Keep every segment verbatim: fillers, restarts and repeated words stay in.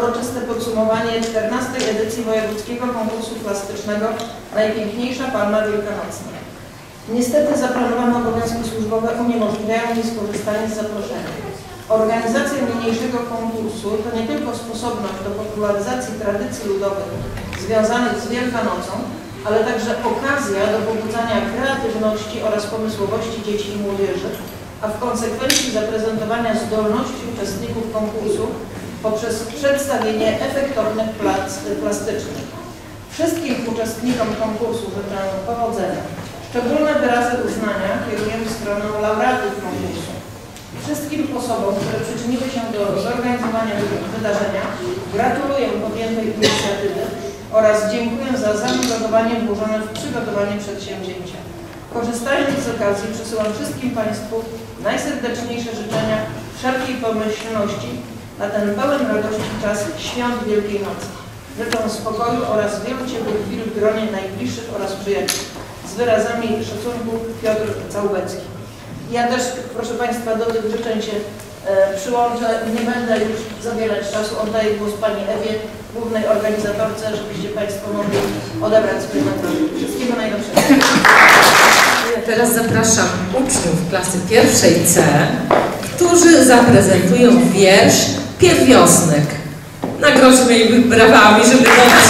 uroczyste podsumowanie czternastej edycji Wojewódzkiego Konkursu Plastycznego Najpiękniejsza Palma Wielkanocna. Niestety zaplanowane obowiązki służbowe uniemożliwiają mi skorzystanie z zaproszenia. Organizacja niniejszego konkursu to nie tylko sposobność do popularyzacji tradycji ludowych związanych z Wielkanocą, ale także okazja do pobudzania kreatywności oraz pomysłowości dzieci i młodzieży, a w konsekwencji zaprezentowania zdolności uczestników konkursu poprzez przedstawienie efektownych plac plastycznych. Wszystkim uczestnikom konkursu życzę powodzenia. Szczególne wyrazy uznania kierujemy w stronę laureatów konkursu. Wszystkim osobom, które przyczyniły się do zorganizowania wydarzenia, gratuluję podjętej inicjatywy oraz dziękuję za zaangażowanie włożone w przygotowanie przedsięwzięcia. Korzystając z okazji, przesyłam wszystkim Państwu najserdeczniejsze życzenia wszelkiej pomyślności na ten pełen radości czas świąt Wielkiej Nocy. Życzę spokoju oraz wielu ciepłych chwil w gronie najbliższych oraz przyjaciół. Z wyrazami szacunku, Piotr Całubecki. Ja też, proszę Państwa, do tych życzeń się e, przyłączę. Nie będę już zabierać czasu. Oddaję głos Pani Ewie, głównej organizatorce, żebyście Państwo mogli odebrać swoje nagrody. Wszystkiego najlepszego. Teraz zapraszam uczniów klasy pierwszej C, którzy zaprezentują wiersz Pierwiosnek. Nagrodźmy ich brawami, żeby dodać.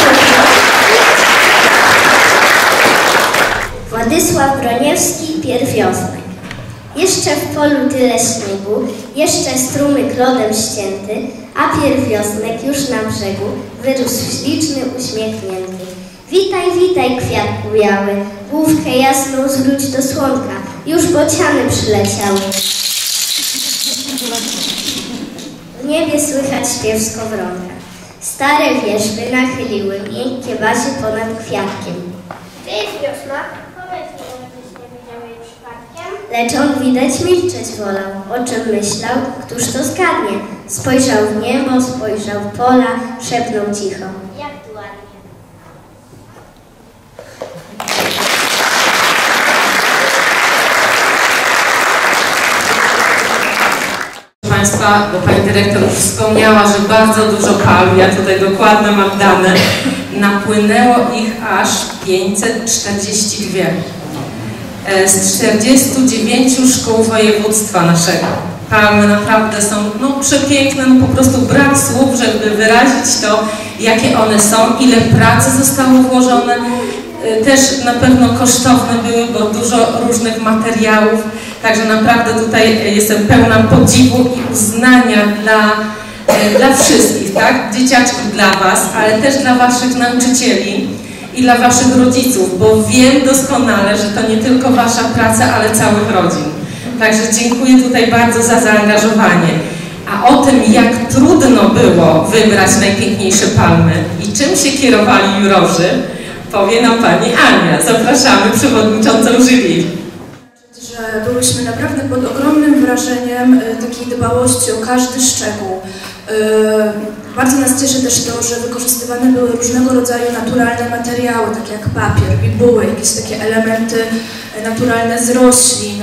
Władysław Broniewski, Pierwiosnek. Jeszcze w polu tyle śniegu, jeszcze strumyk lodem ścięty, a pierwiosnek już na brzegu wyrósł śliczny, uśmiechnięty. Witaj, witaj, kwiatku biały, główkę jasną zwróć do słonka, już bociany przyleciały. W niebie słychać śpiew skowronka. Stare wierzby nachyliły miękkie bazie ponad kwiatkiem. Gdzie jest wiosna? Powiedz mi, żebyś nie widział jej przypadkiem. Lecz on widać milczeć wolał, o czym myślał, któż to zgadnie. Spojrzał w niebo, spojrzał w pola, szepnął cicho. Jak tu ładnie. Państwa, bo Pani Dyrektor już wspomniała, że bardzo dużo palm, ja tutaj dokładnie mam dane, napłynęło ich aż pięćset czterdzieści dwa z czterdziestu dziewięciu szkół województwa naszego. Palmy naprawdę są no, przepiękne, no, po prostu brak słów, żeby wyrazić to, jakie one są, ile pracy zostało włożone. Też na pewno kosztowne były, bo dużo różnych materiałów. Także naprawdę tutaj jestem pełna podziwu i uznania dla, dla wszystkich, tak? Dzieciaczków dla Was, ale też dla Waszych nauczycieli i dla Waszych rodziców, bo wiem doskonale, że to nie tylko Wasza praca, ale całych rodzin. Także dziękuję tutaj bardzo za zaangażowanie. A o tym, jak trudno było wybrać najpiękniejsze palmy i czym się kierowali jurorzy, powie nam Pani Ania. Zapraszamy przewodniczącą jury. Że byłyśmy naprawdę pod ogromnym wrażeniem takiej dbałości o każdy szczegół. Bardzo nas cieszy też to, że wykorzystywane były różnego rodzaju naturalne materiały, takie jak papier, bibuły, jakieś takie elementy naturalne z roślin.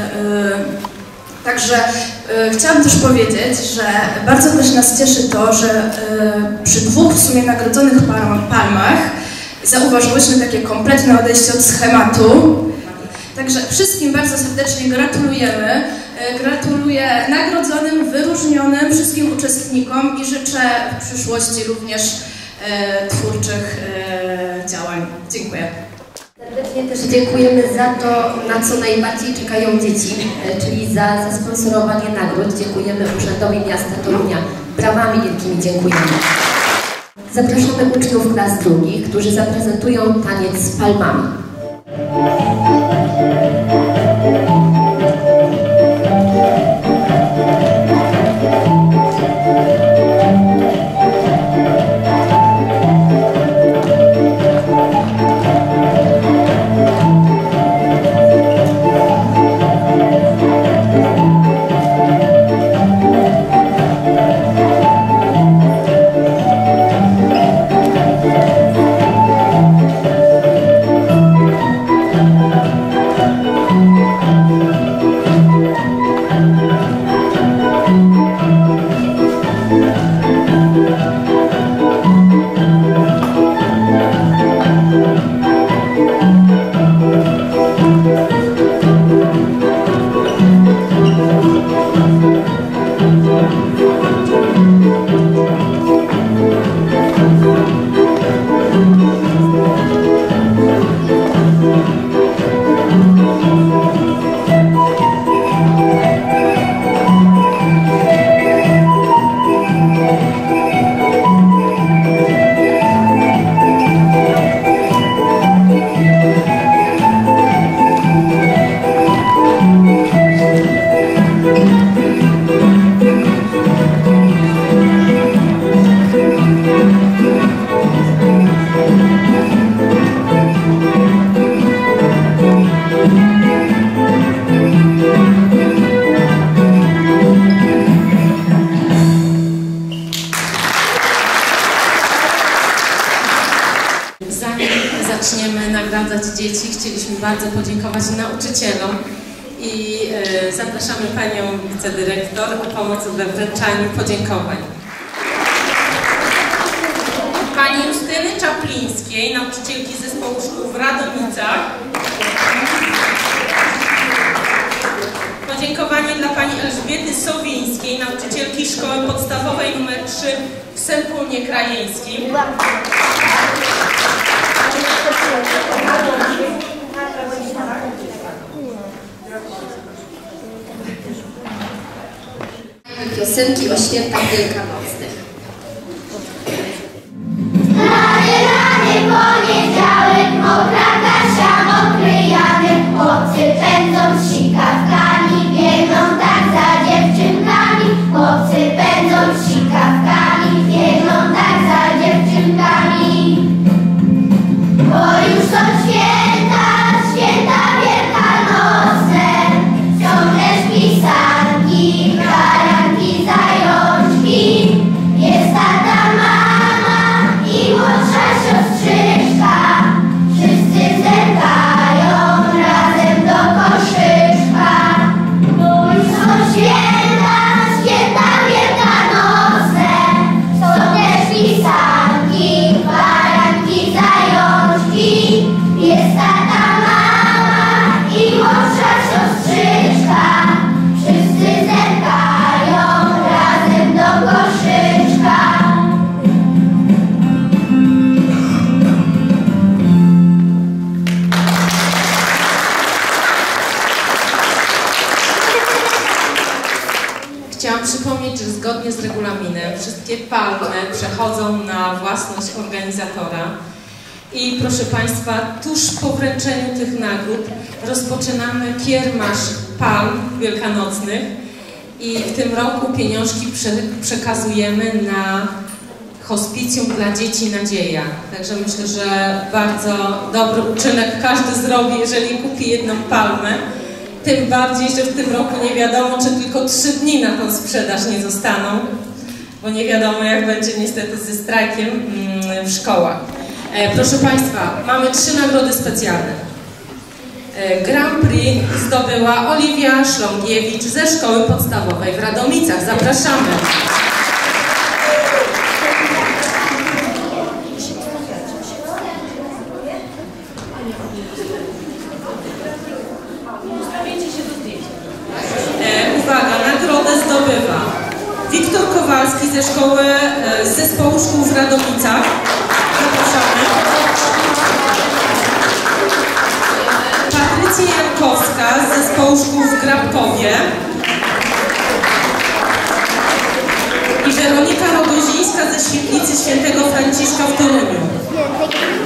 Także chciałam też powiedzieć, że bardzo też nas cieszy to, że przy dwóch w sumie nagrodzonych palmach zauważyłyśmy takie kompletne odejście od schematu. Także wszystkim bardzo serdecznie gratulujemy. Gratuluję nagrodzonym, wyróżnionym, wszystkim uczestnikom i życzę w przyszłości również e, twórczych e, działań. Dziękuję. Serdecznie też dziękujemy za to, na co najbardziej czekają dzieci, czyli za zasponsorowanie nagród. Dziękujemy Urzędowi Miasta Torunia. Brawami wielkimi dziękujemy. Zapraszamy uczniów klas drugich, którzy zaprezentują taniec z palmami. dzieci. Chcieliśmy bardzo podziękować nauczycielom i e, zapraszamy Panią wicedyrektor o pomoc we wręczaniu podziękowań. Pani Justyny Czaplińskiej, nauczycielki Zespołu Szkół w Radomicach. Podziękowanie dla Pani Elżbiety Sowińskiej, nauczycielki Szkoły Podstawowej nr trzy w Sępólnie Krajeńskim. Piosenki o świętach wielkanocnych. Rany, rany, poniedziałek, mokra Kasia, mokry Janek, chłopcy pędzą z sikawkami, biegną tak za dziewczynkami, chłopcy pędzą z sikawkami, biegną tak za dziewczynkami. Bo już są święta, święta wielkanocne, ciągniesz pisanki, baranki, zajączki, jest tata, mama i młodsza siostrzyczka, wszyscy zerkają razem do koszyczka. Bo już są święta, święta wielkanocne, są też pisanki, baranki, zajączki, jest tata, mama i młodsza siostrzyczka, wszyscy zerkają razem do koszyczka. Chciałam przypomnieć, że zgodnie z regulaminem wszystkie palmy przechodzą na własność organizatora. I proszę Państwa, tuż po wręczeniu tych nagród rozpoczynamy kiermasz palm wielkanocnych i w tym roku pieniążki prze, przekazujemy na hospicjum dla dzieci Nadzieja. Także myślę, że bardzo dobry uczynek każdy zrobi, jeżeli kupi jedną palmę. Tym bardziej, że w tym roku nie wiadomo, czy tylko trzy dni na tą sprzedaż nie zostaną, bo nie wiadomo, jak będzie niestety ze strajkiem w szkołach. Proszę Państwa, mamy trzy nagrody specjalne. Grand Prix zdobyła Oliwia Szlągiewicz ze Szkoły Podstawowej w Radomicach. Zapraszamy. Uwaga, nagrodę zdobywa Wiktor Kowalski ze szkoły, z Zespołu Szkół w Radomicach. Zapraszamy. Patrycja Jankowska z Zespołu Szkół w Grabkowie. I Weronika Rogozińska ze Świetlicy Świętego Franciszka w Toruniu.